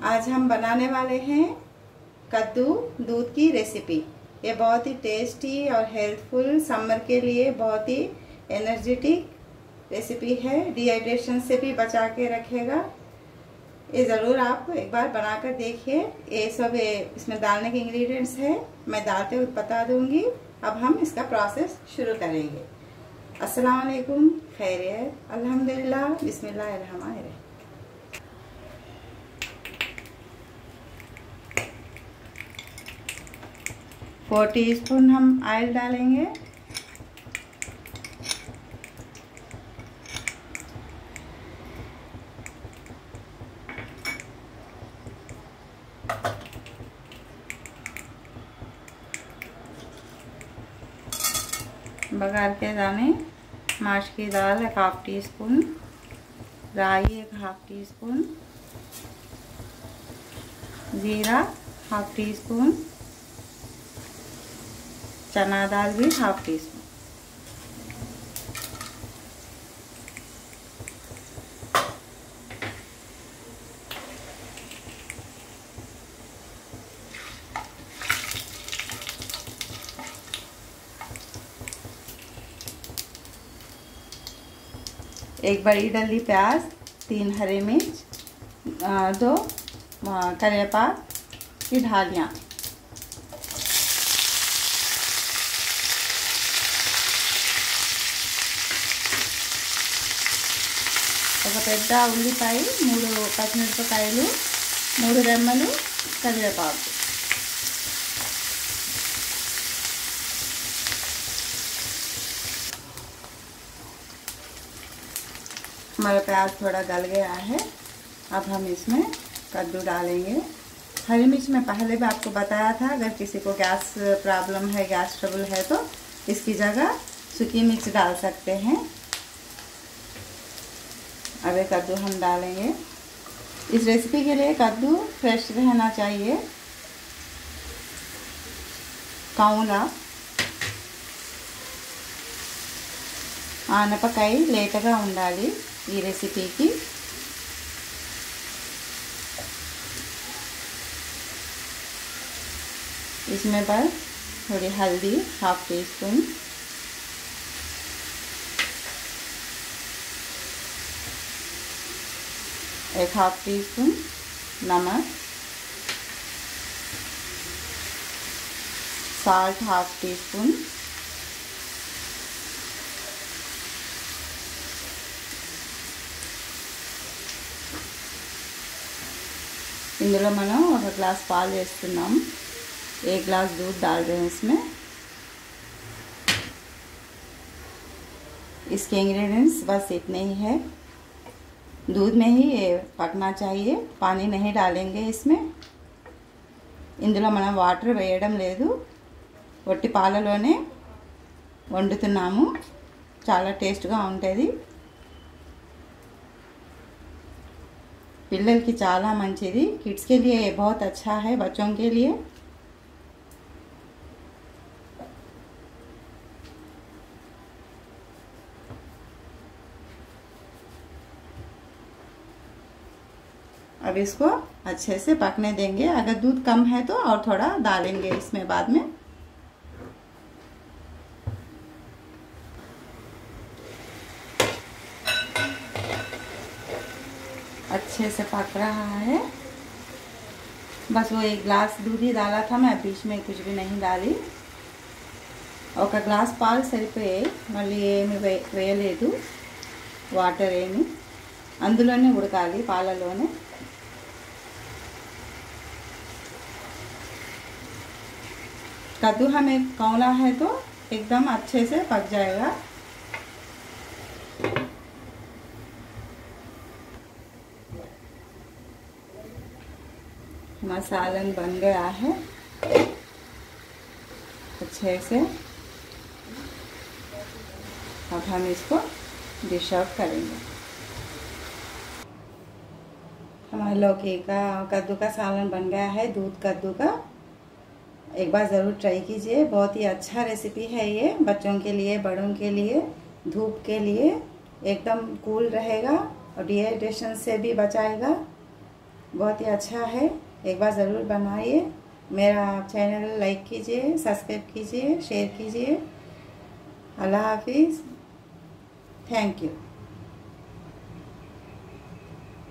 आज हम बनाने वाले हैं कद्दू दूध की रेसिपी। ये बहुत ही टेस्टी और हेल्थफुल, समर के लिए बहुत ही एनर्जेटिक रेसिपी है। डिहाइड्रेशन से भी बचा के रखेगा। ये ज़रूर आप एक बार बनाकर देखिए। ये सब इसमें डालने के इंग्रेडिएंट्स है, मैं डालते हुए बता दूंगी। अब हम इसका प्रोसेस शुरू करेंगे। अस्सलाम वालेकुम, खैरियत, अल्हम्दुलिल्लाह, बिस्मिल्लाहिर्रहमानिर्रहीम। 4 टीस्पून हम ऑयल डालेंगे। बघार के दाने, माश की दाल 1/2 टीस्पून, राई 1/2 टीस्पून, जीरा 1/2 टीस्पून, चना दाल भी 1/2 टीस्पून। एक बड़ी डली प्याज, 3 हरे मिर्च, 2 करेपाक की ढालियाँ, ఒక పెద్ద ఉల్లిపాయ, 3 పచ్చిమిరపకాయలు, 3 రెమ్మలు కరివేపాకు। हमारा प्याज थोड़ा गल गया है। अब हम इसमें कद्दू डालेंगे। हरी मिर्च में पहले भी आपको बताया था, अगर किसी को गैस प्रॉब्लम है, गैस ट्रबल है, तो इसकी जगह सूखी मिर्च डाल सकते हैं। अब ये कद्दू हम डालेंगे। इस रेसिपी के लिए कद्दू फ्रेश रहना चाहिए। कौला ఆనపకాయ లేతగా ఉండాలి ఈ రెసిపీకి। इसमें बस थोड़ी हल्दी 1/2 टीस्पून, एक 1/2 टीस्पून नमक, साल्ट 1/2 टीस्पून, इंदुलो మనం 1 ग्लास पाल వేస్తున్నాం। 1 ग्लास दूध डाल रहे हैं इसमें। इसके इंग्रेडिएंट्स बस इतने ही है। दूध में ही ये पकना चाहिए, पानी नहीं डालेंगे इसमें। ఇందులో మనం వాటర్ వేయడం లేదు, ఒట్టి పాలలోనే వండుతున్నాము। చాలా టేస్ట్గా ఉంటుంది। पिल्लल की चाला मंचिदी, किड्स के लिए ये बहुत अच्छा है, बच्चों के लिए। अब इसको अच्छे से पकने देंगे। अगर दूध कम है तो और थोड़ा डालेंगे इसमें बाद में। अच्छे से पक रहा है। बस वो 1 ग्लास दूध ही डाला था मैं, बीच में कुछ भी नहीं डाली। 1 ग्लास పాలు సరిపోయాయి, మళ్ళీ ఏమి వేయలేదు, వాటర్ ఏమి। అందులోనే ఉడకాలి, పాలలోనే। कद्दू हमें कौला है तो एकदम अच्छे से पक जाएगा। हमारा सालन बन गया है अच्छे से। अब हम इसको डिश आउट करेंगे। हमारे लौकी का कद्दू का सालन बन गया है, दूध कद्दू का। एक बार ज़रूर ट्राई कीजिए, बहुत ही अच्छा रेसिपी है ये, बच्चों के लिए, बड़ों के लिए, धूप के लिए एकदम कूल रहेगा और डिहाइड्रेशन से भी बचाएगा। बहुत ही अच्छा है, एक बार ज़रूर बनाइए। मेरा चैनल लाइक कीजिए, सब्सक्राइब कीजिए, शेयर कीजिए। अल्लाह हाफिज़। Thank you.